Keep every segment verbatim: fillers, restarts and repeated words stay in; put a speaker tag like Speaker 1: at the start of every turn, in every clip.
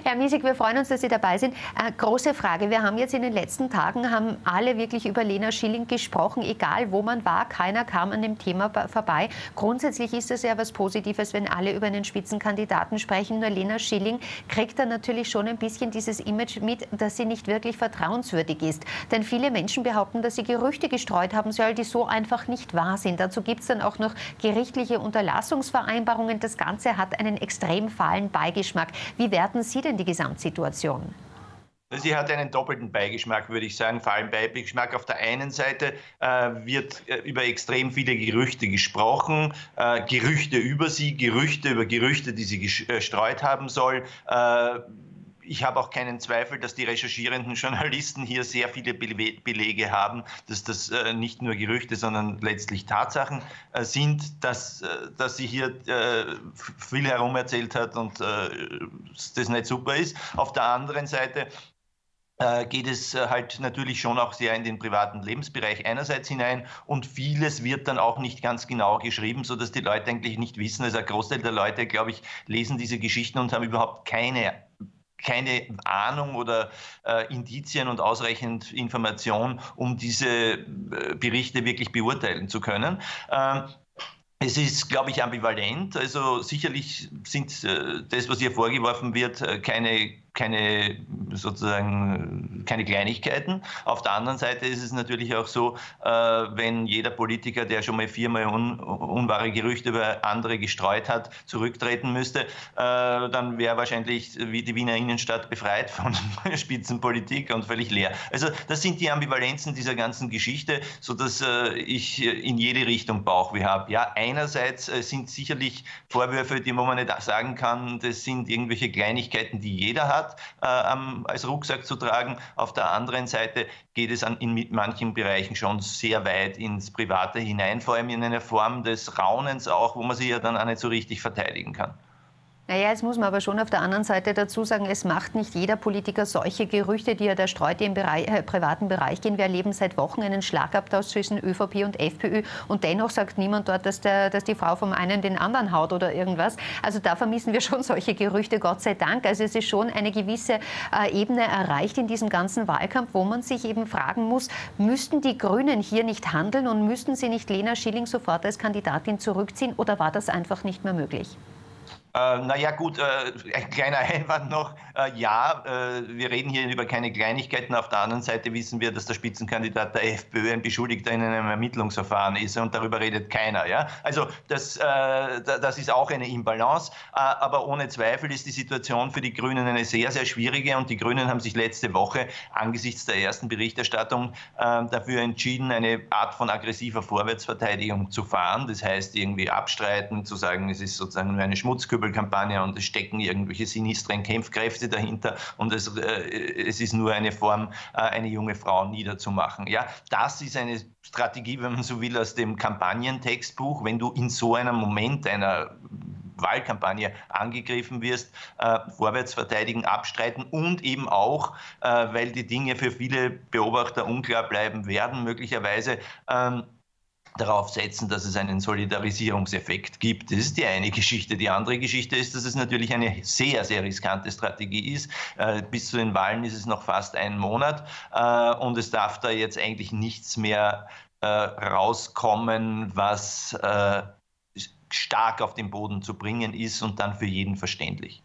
Speaker 1: Herr Miesig, wir freuen uns, dass Sie dabei sind. Äh, große Frage. Wir haben jetzt in den letzten Tagen, haben alle wirklich über Lena Schilling gesprochen, egal wo man war. Keiner kam an dem Thema vorbei. Grundsätzlich ist es ja was Positives, wenn alle über einen Spitzenkandidaten sprechen. Nur Lena Schilling kriegt dann natürlich schon ein bisschen dieses Image mit, dass sie nicht wirklich vertrauenswürdig ist. Denn viele Menschen behaupten, dass sie Gerüchte gestreut haben soll, die so einfach nicht wahr sind. Dazu gibt es dann auch noch gerichtliche Unterlassungsvereinbarungen. Das Ganze hat einen extrem fahlen Beigeschmack. Wie werten Sie denn die Gesamtsituation?
Speaker 2: Sie hat einen doppelten Beigeschmack, würde ich sagen. Vor allem Beigeschmack. Auf der einen Seite äh, wird äh, über extrem viele Gerüchte gesprochen, äh, Gerüchte über sie, Gerüchte über Gerüchte, die sie gestreut haben soll. Äh, Ich habe auch keinen Zweifel, dass die recherchierenden Journalisten hier sehr viele Belege haben, dass das äh, nicht nur Gerüchte, sondern letztlich Tatsachen äh, sind, dass, äh, dass sie hier äh, viel herumerzählt hat und äh, das nicht super ist. Auf der anderen Seite äh, geht es äh, halt natürlich schon auch sehr in den privaten Lebensbereich einerseits hinein und vieles wird dann auch nicht ganz genau geschrieben, sodass die Leute eigentlich nicht wissen. Also ein Großteil der Leute, glaube ich, lesen diese Geschichten und haben überhaupt keine keine Ahnung oder äh, Indizien und ausreichend Information, um diese äh, Berichte wirklich beurteilen zu können. Ähm, Es ist, glaube ich, ambivalent. Also sicherlich sind äh, das, was ihr vorgeworfen wird, äh, keine, keine, sozusagen, keine Kleinigkeiten. Auf der anderen Seite ist es natürlich auch so, äh, wenn jeder Politiker, der schon mal viermal un, unwahre Gerüchte über andere gestreut hat, zurücktreten müsste, äh, dann wäre wahrscheinlich wie die Wiener Innenstadt befreit von Spitzenpolitik und völlig leer. Also das sind die Ambivalenzen dieser ganzen Geschichte, sodass äh, ich in jede Richtung Bauchweh habe. Ja, einerseits sind sicherlich Vorwürfe, die man nicht sagen kann, das sind irgendwelche Kleinigkeiten, die jeder hat, äh, als Rucksack zu tragen. Auf der anderen Seite geht es an, in manchen Bereichen schon sehr weit ins Private hinein, vor allem in einer Form des Raunens auch, wo man sich ja dann auch nicht so richtig verteidigen kann.
Speaker 1: Naja, jetzt muss man aber schon auf der anderen Seite dazu sagen, es macht nicht jeder Politiker solche Gerüchte, die er da streut, die im Bereich, äh, privaten Bereich gehen. Wir erleben seit Wochen einen Schlagabtausch zwischen ÖVP und FPÖ und dennoch sagt niemand dort, dass, der, dass die Frau vom einen den anderen haut oder irgendwas. Also da vermissen wir schon solche Gerüchte, Gott sei Dank. Also es ist schon eine gewisse äh, Ebene erreicht in diesem ganzen Wahlkampf, wo man sich eben fragen muss, müssten die Grünen hier nicht handeln und müssten sie nicht Lena Schilling sofort als Kandidatin zurückziehen oder war das einfach nicht mehr möglich?
Speaker 2: Äh, naja gut, äh, ein kleiner Einwand noch. Äh, ja, äh, wir reden hier über keine Kleinigkeiten. Auf der anderen Seite wissen wir, dass der Spitzenkandidat der FPÖ ein Beschuldigter in einem Ermittlungsverfahren ist und darüber redet keiner. Ja? Also das, äh, das ist auch eine Imbalance. Äh, aber ohne Zweifel ist die Situation für die Grünen eine sehr, sehr schwierige und die Grünen haben sich letzte Woche angesichts der ersten Berichterstattung äh, dafür entschieden, eine Art von aggressiver Vorwärtsverteidigung zu fahren. Das heißt irgendwie abstreiten, zu sagen, es ist sozusagen nur eine Schmutzkübel Kampagne und es stecken irgendwelche sinistren Kämpfkräfte dahinter und es, äh, es ist nur eine Form, äh, eine junge Frau niederzumachen. Ja, das ist eine Strategie, wenn man so will, aus dem Kampagnentextbuch. Wenn du in so einem Moment einer Wahlkampagne angegriffen wirst, äh, vorwärts verteidigen, abstreiten und eben auch, äh, weil die Dinge für viele Beobachter unklar bleiben werden, möglicherweise ähm, darauf setzen, dass es einen Solidarisierungseffekt gibt. Das ist die eine Geschichte. Die andere Geschichte ist, dass es natürlich eine sehr, sehr riskante Strategie ist. Äh, bis zu den Wahlen ist es noch fast ein Monat äh, und es darf da jetzt eigentlich nichts mehr äh, rauskommen, was äh, stark auf den Boden zu bringen ist und dann für jeden verständlich.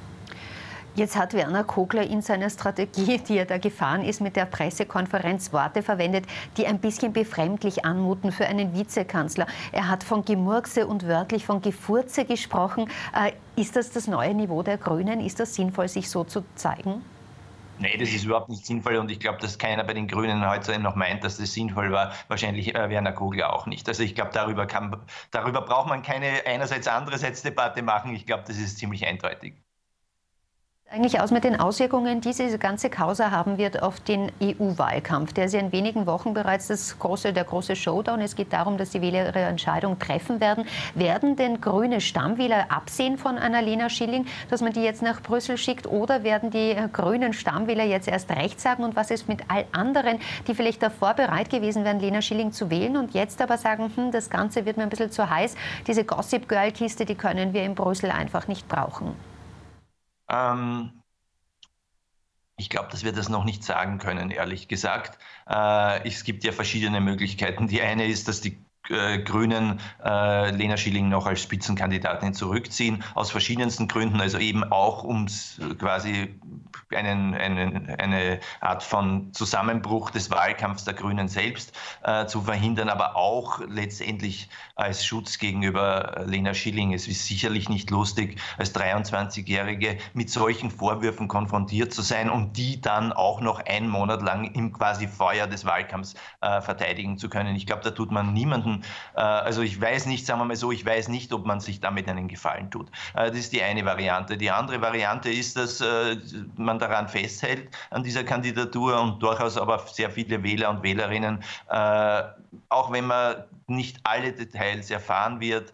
Speaker 1: Jetzt hat Werner Kogler in seiner Strategie, die er da gefahren ist, mit der Pressekonferenz Worte verwendet, die ein bisschen befremdlich anmuten für einen Vizekanzler. Er hat von Gemurkse und wörtlich von Gefurze gesprochen. Äh, ist das das neue Niveau der Grünen? Ist das sinnvoll, sich so zu zeigen?
Speaker 2: Nee, das ist überhaupt nicht sinnvoll und ich glaube, dass keiner bei den Grünen heute noch meint, dass das sinnvoll war. Wahrscheinlich äh, Werner Kogler auch nicht. Also ich glaube, darüber, kann, darüber braucht man keine einerseits andererseits Debatte machen. Ich glaube, das ist ziemlich eindeutig.
Speaker 1: Eigentlich aus mit den Auswirkungen, die diese ganze Causa haben wird auf den E U-Wahlkampf. Der ist ja in wenigen Wochen bereits das große, der große Showdown. Es geht darum, dass die Wähler ihre Entscheidung treffen werden. Werden denn grüne Stammwähler absehen von einer Lena Schilling, dass man die jetzt nach Brüssel schickt? Oder werden die grünen Stammwähler jetzt erst recht sagen? Und was ist mit all anderen, die vielleicht davor bereit gewesen wären, Lena Schilling zu wählen und jetzt aber sagen, hm, das Ganze wird mir ein bisschen zu heiß. Diese Gossip-Girl-Kiste, die können wir in Brüssel einfach nicht brauchen.
Speaker 2: Ähm, Ich glaube, dass wir das noch nicht sagen können, ehrlich gesagt. Äh, es gibt ja verschiedene Möglichkeiten. Die eine ist, dass die äh, Grünen äh, Lena Schilling noch als Spitzenkandidatin zurückziehen, aus verschiedensten Gründen, also eben auch um quasi einen, einen, eine Art von Zusammenbruch des Wahlkampfs der Grünen selbst äh, zu verhindern, aber auch letztendlich als Schutz gegenüber Lena Schilling. Es ist sicherlich nicht lustig, als dreiundzwanzigjährige mit solchen Vorwürfen konfrontiert zu sein und die dann auch noch einen Monat lang im quasi Feuer des Wahlkampfs äh, verteidigen zu können. Ich glaube, da tut man niemanden, äh, also ich weiß nicht, sagen wir mal so, ich weiß nicht, ob man sich damit einen Gefallen tut. Äh, das ist die eine Variante. Die andere Variante ist, dass äh, man daran festhält, an dieser Kandidatur und durchaus aber sehr viele Wähler und Wählerinnen, äh, auch wenn man nicht alle Details erfahren wird,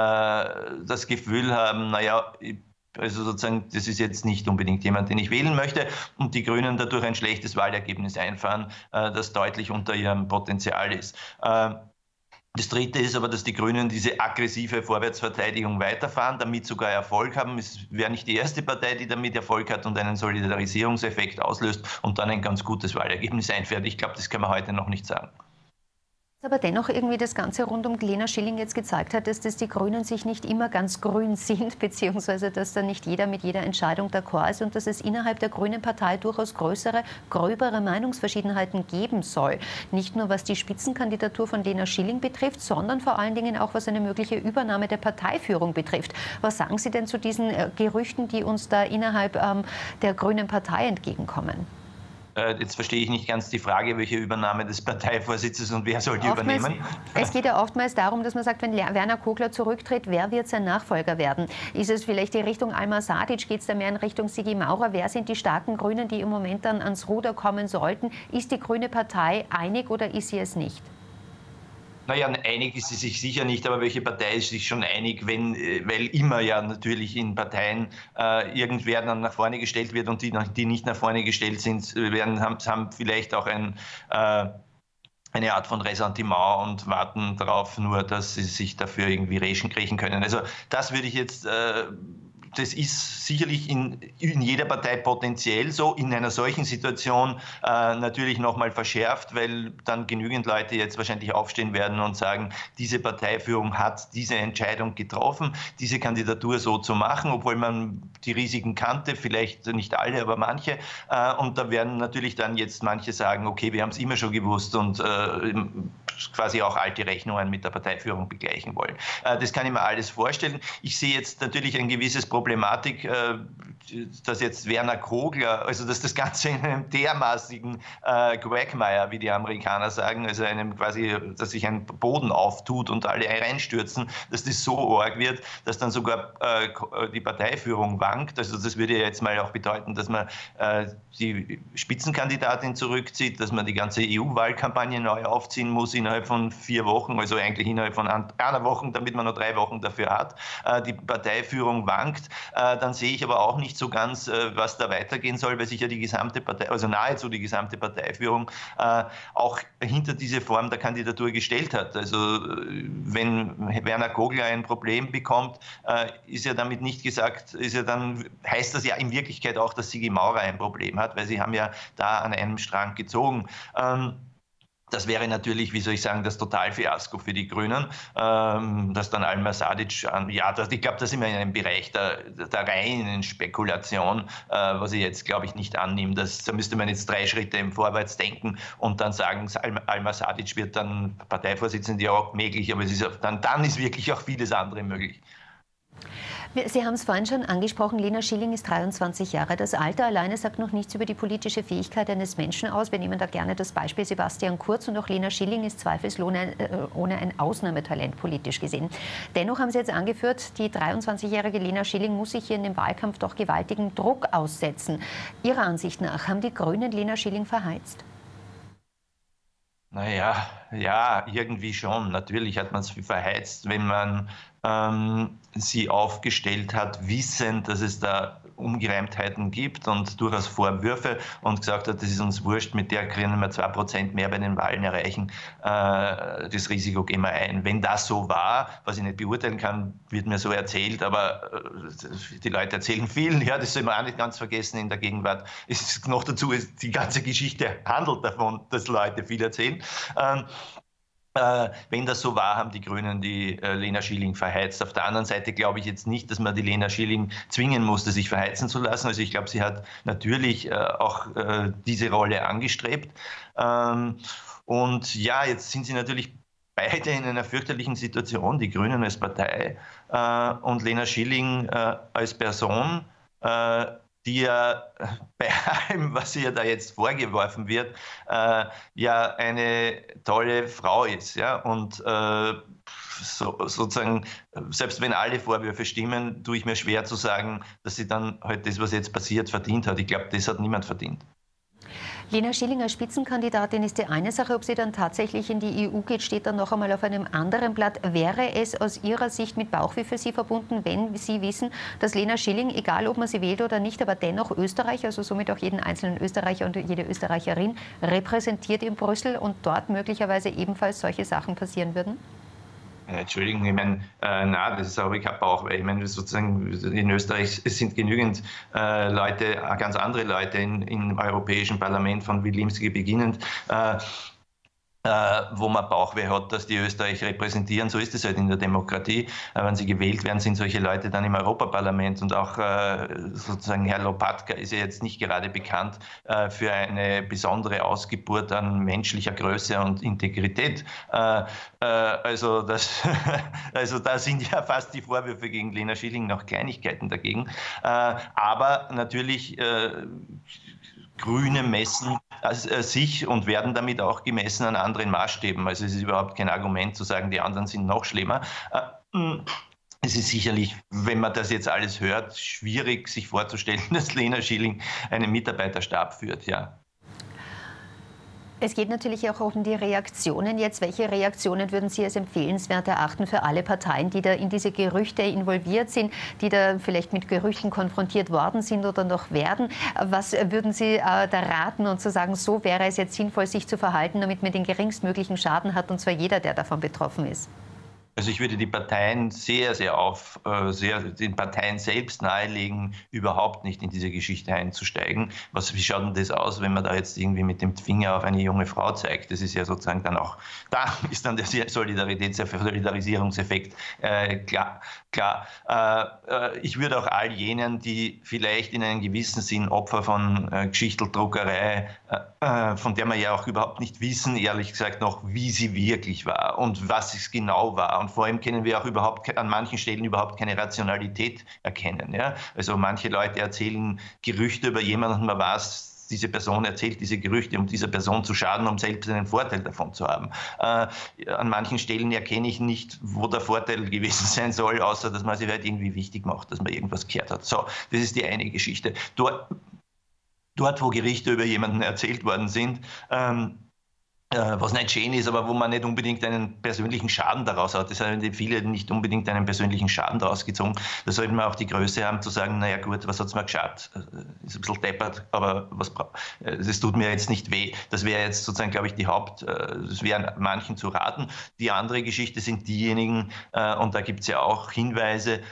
Speaker 2: äh, das Gefühl haben, naja, also sozusagen, das ist jetzt nicht unbedingt jemand, den ich wählen möchte und die Grünen dadurch ein schlechtes Wahlergebnis einfahren, äh, das deutlich unter ihrem Potenzial ist. Äh, Das Dritte ist aber, dass die Grünen diese aggressive Vorwärtsverteidigung weiterfahren, damit sogar Erfolg haben. Es wäre nicht die erste Partei, die damit Erfolg hat und einen Solidarisierungseffekt auslöst und dann ein ganz gutes Wahlergebnis einfährt. Ich glaube, das kann man heute noch nicht sagen.
Speaker 1: Aber dennoch irgendwie das Ganze rund um Lena Schilling jetzt gezeigt hat, dass das die Grünen sich nicht immer ganz grün sind, beziehungsweise dass da nicht jeder mit jeder Entscheidung d'accord ist und dass es innerhalb der Grünen Partei durchaus größere, gröbere Meinungsverschiedenheiten geben soll. Nicht nur was die Spitzenkandidatur von Lena Schilling betrifft, sondern vor allen Dingen auch was eine mögliche Übernahme der Parteiführung betrifft. Was sagen Sie denn zu diesen äh, Gerüchten, die uns da innerhalb ähm, der Grünen Partei entgegenkommen?
Speaker 2: Jetzt verstehe ich nicht ganz die Frage, welche Übernahme des Parteivorsitzes und wer soll die
Speaker 1: oftmals,
Speaker 2: übernehmen?
Speaker 1: Es geht ja oftmals darum, dass man sagt, wenn Werner Kogler zurücktritt, wer wird sein Nachfolger werden? Ist es vielleicht die Richtung Alma Sadic? Geht es da mehr in Richtung Sigi Maurer? Wer sind die starken Grünen, die im Moment dann ans Ruder kommen sollten? Ist die Grüne Partei einig oder ist sie es nicht?
Speaker 2: Naja, einig ist sie sich sicher nicht, aber welche Partei ist sich schon einig, wenn, weil immer ja natürlich in Parteien äh, irgendwer dann nach vorne gestellt wird und die, die nicht nach vorne gestellt sind, werden, haben, haben vielleicht auch ein, äh, eine Art von Ressentiment und warten darauf nur, dass sie sich dafür irgendwie rächen kriechen können. Also das würde ich jetzt... Äh, Das ist sicherlich in, in jeder Partei potenziell so, in einer solchen Situation äh, natürlich nochmal verschärft, weil dann genügend Leute jetzt wahrscheinlich aufstehen werden und sagen, diese Parteiführung hat diese Entscheidung getroffen, diese Kandidatur so zu machen, obwohl man die Risiken kannte, vielleicht nicht alle, aber manche. Äh, und da werden natürlich dann jetzt manche sagen, okay, wir haben es immer schon gewusst und äh, quasi auch alte Rechnungen mit der Parteiführung begleichen wollen. Äh, das kann ich mir alles vorstellen. Ich sehe jetzt natürlich ein gewisses Problem, Problematik, dass jetzt Werner Kogler, also dass das Ganze in einem dermaßigen äh, Quagmire, wie die Amerikaner sagen, also einem quasi, dass sich ein Boden auftut und alle reinstürzen, dass das so arg wird, dass dann sogar äh, die Parteiführung wankt. Also das würde ja jetzt mal auch bedeuten, dass man äh, die Spitzenkandidatin zurückzieht, dass man die ganze E U-Wahlkampagne neu aufziehen muss innerhalb von vier Wochen, also eigentlich innerhalb von einer Woche, damit man nur drei Wochen dafür hat. Äh, die Parteiführung wankt. Äh, dann sehe ich aber auch nicht so ganz, äh, was da weitergehen soll, weil sich ja die gesamte Partei, also nahezu die gesamte Parteiführung äh, auch hinter diese Form der Kandidatur gestellt hat. Also äh, wenn Werner Kogler ein Problem bekommt, äh, ist ja damit nicht gesagt, ist ja dann, heißt das ja in Wirklichkeit auch, dass Sigi Maurer ein Problem hat, weil sie haben ja da an einem Strang gezogen. Ähm, Das wäre natürlich, wie soll ich sagen, das Totalfiasko für die Grünen, ähm, dass dann Alma Sadic, ja, das, ich glaube, da sind wir in einem Bereich der, der reinen Spekulation, äh, was ich jetzt, glaube ich, nicht annehme. Das, da müsste man jetzt drei Schritte im Vorwärts denken und dann sagen, Alma, Alma Sadic wird dann Parteivorsitzende, ja, auch möglich, aber es ist dann, dann ist wirklich auch vieles andere möglich.
Speaker 1: Sie haben es vorhin schon angesprochen, Lena Schilling ist dreiundzwanzig Jahre. Das Alter alleine sagt noch nichts über die politische Fähigkeit eines Menschen aus. Wir nehmen da gerne das Beispiel Sebastian Kurz und auch Lena Schilling ist zweifelsohne ohne ein Ausnahmetalent politisch gesehen. Dennoch haben Sie jetzt angeführt, die dreiundzwanzigjährige Lena Schilling muss sich hier in dem Wahlkampf doch gewaltigen Druck aussetzen. Ihrer Ansicht nach, haben die Grünen Lena Schilling verheizt?
Speaker 2: Naja, ja, irgendwie schon. Natürlich hat man es verheizt, wenn man ähm, sie aufgestellt hat, wissend, dass es da Ungereimtheiten gibt und durchaus Vorwürfe und gesagt hat, das ist uns wurscht, mit der können wir zwei Prozent mehr bei den Wahlen erreichen, äh, das Risiko gehen wir ein. Wenn das so war, was ich nicht beurteilen kann, wird mir so erzählt, aber äh, die Leute erzählen viel, ja, das soll man auch nicht ganz vergessen in der Gegenwart. Ist noch dazu, ist, die ganze Geschichte handelt davon, dass Leute viel erzählen. Ähm, Äh, wenn das so war, haben die Grünen die äh, Lena Schilling verheizt. Auf der anderen Seite glaube ich jetzt nicht, dass man die Lena Schilling zwingen musste, sich verheizen zu lassen. Also ich glaube, sie hat natürlich äh, auch äh, diese Rolle angestrebt. Ähm, und ja, jetzt sind sie natürlich beide in einer fürchterlichen Situation, die Grünen als Partei äh, und Lena Schilling äh, als Person, äh, die ja bei allem, was ihr da jetzt vorgeworfen wird, äh, ja eine tolle Frau ist. Ja? Und äh, so, sozusagen, selbst wenn alle Vorwürfe stimmen, tue ich mir schwer zu sagen, dass sie dann halt das, was jetzt passiert, verdient hat. Ich glaube, das hat niemand verdient.
Speaker 1: Lena Schilling als Spitzenkandidatin ist die eine Sache. Ob sie dann tatsächlich in die E U geht, steht dann noch einmal auf einem anderen Blatt. Wäre es aus Ihrer Sicht mit Bauchweh für Sie verbunden, wenn Sie wissen, dass Lena Schilling, egal ob man sie wählt oder nicht, aber dennoch Österreich, also somit auch jeden einzelnen Österreicher und jede Österreicherin, repräsentiert in Brüssel und dort möglicherweise ebenfalls solche Sachen passieren würden?
Speaker 2: Entschuldigung, ich meine, äh, nein, das habe ich keinen Bauch, weil ich meine, sozusagen in Österreich es sind genügend äh, Leute, ganz andere Leute in, im Europäischen Parlament, von Wilimski beginnend, äh, äh, wo man Bauchweh hat, dass die Österreich repräsentieren. So ist es halt in der Demokratie. Äh, wenn sie gewählt werden, sind solche Leute dann im Europaparlament. Und auch äh, sozusagen Herr Lopatka ist ja jetzt nicht gerade bekannt äh, für eine besondere Ausgeburt an menschlicher Größe und Integrität. Äh, äh, also, das, also da sind ja fast die Vorwürfe gegen Lena Schilling noch Kleinigkeiten dagegen. Äh, aber natürlich äh, Grüne messen äh, sich und werden damit auch gemessen an anderen Maßstäben. Also es ist überhaupt kein Argument zu sagen, die anderen sind noch schlimmer. Äh, es ist sicherlich, wenn man das jetzt alles hört, schwierig sich vorzustellen, dass Lena Schilling einen Mitarbeiterstab führt, ja.
Speaker 1: Es geht natürlich auch um die Reaktionen jetzt. Welche Reaktionen würden Sie als empfehlenswert erachten für alle Parteien, die da in diese Gerüchte involviert sind, die da vielleicht mit Gerüchten konfrontiert worden sind oder noch werden? Was würden Sie äh, da raten und zu sagen, so wäre es jetzt sinnvoll, sich zu verhalten, damit man den geringstmöglichen Schaden hat, und zwar jeder, der davon betroffen ist?
Speaker 2: Also ich würde die Parteien sehr, sehr auf, äh, sehr den Parteien selbst nahelegen, überhaupt nicht in diese Geschichte einzusteigen. Was, wie schaut denn das aus, wenn man da jetzt irgendwie mit dem Finger auf eine junge Frau zeigt? Das ist ja sozusagen dann auch, da ist dann der Solidaritäts- Solidarisierungseffekt äh, klar. klar. Äh, ich würde auch all jenen, die vielleicht in einem gewissen Sinn Opfer von äh, Geschichteldruckerei, äh, von der wir ja auch überhaupt nicht wissen, ehrlich gesagt noch, wie sie wirklich war und was es genau war. Und vor allem können wir auch überhaupt an manchen Stellen überhaupt keine Rationalität erkennen. Ja? Also manche Leute erzählen Gerüchte über jemanden und man weiß, diese Person erzählt diese Gerüchte, um dieser Person zu schaden, um selbst einen Vorteil davon zu haben. Äh, an manchen Stellen erkenne ich nicht, wo der Vorteil gewesen sein soll, außer dass man sich halt irgendwie wichtig macht, dass man irgendwas gehört hat. So, das ist die eine Geschichte. Dort, dort wo Gerichte über jemanden erzählt worden sind, ähm, was nicht schön ist, aber wo man nicht unbedingt einen persönlichen Schaden daraus hat. Das haben viele nicht unbedingt einen persönlichen Schaden daraus gezogen. Da sollte man auch die Größe haben, zu sagen, naja gut, was hat es mir geschadet? Ist ein bisschen deppert, aber was es tut mir jetzt nicht weh. Das wäre jetzt sozusagen, glaube ich, die Haupt, das wäre manchen zu raten. Die andere Geschichte sind diejenigen, und da gibt es ja auch Hinweise,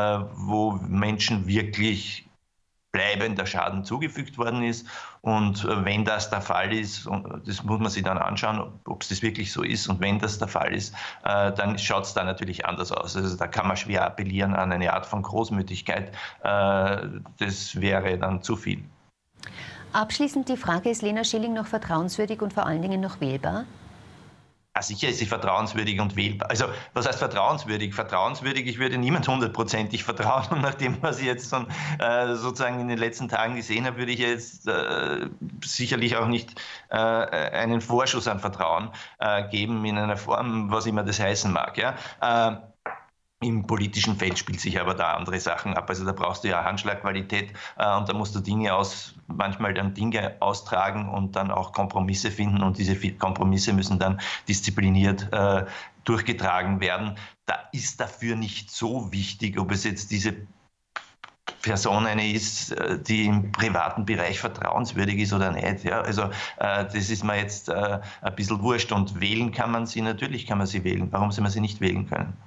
Speaker 2: wo Menschen wirklich bleibender Schaden zugefügt worden ist. Und wenn das der Fall ist, und das muss man sich dann anschauen, ob es das wirklich so ist, und wenn das der Fall ist, äh, dann schaut es da natürlich anders aus. Also da kann man schwer appellieren an eine Art von Großmütigkeit. Äh, das wäre dann zu viel.
Speaker 1: Abschließend die Frage, ist Lena Schilling noch vertrauenswürdig und vor allen Dingen noch wählbar?
Speaker 2: Ja, sicher ist sie vertrauenswürdig und wählbar. Also, was heißt vertrauenswürdig? Vertrauenswürdig, ich würde niemand hundertprozentig vertrauen. Und nach dem, was ich jetzt schon, äh, sozusagen in den letzten Tagen gesehen habe, würde ich jetzt äh, sicherlich auch nicht äh, einen Vorschuss an Vertrauen äh, geben in einer Form, was immer das heißen mag. Ja? Äh, Im politischen Feld spielt sich aber da andere Sachen ab. Also da brauchst du ja Handschlagqualität äh, und da musst du Dinge aus, manchmal dann Dinge austragen und dann auch Kompromisse finden, und diese Kompromisse müssen dann diszipliniert äh, durchgetragen werden. Da ist dafür nicht so wichtig, ob es jetzt diese Person eine ist, die im privaten Bereich vertrauenswürdig ist oder nicht. Ja, also äh, das ist mir jetzt äh, ein bisschen wurscht. Und wählen kann man sie, natürlich kann man sie wählen. Warum soll man sie nicht wählen können?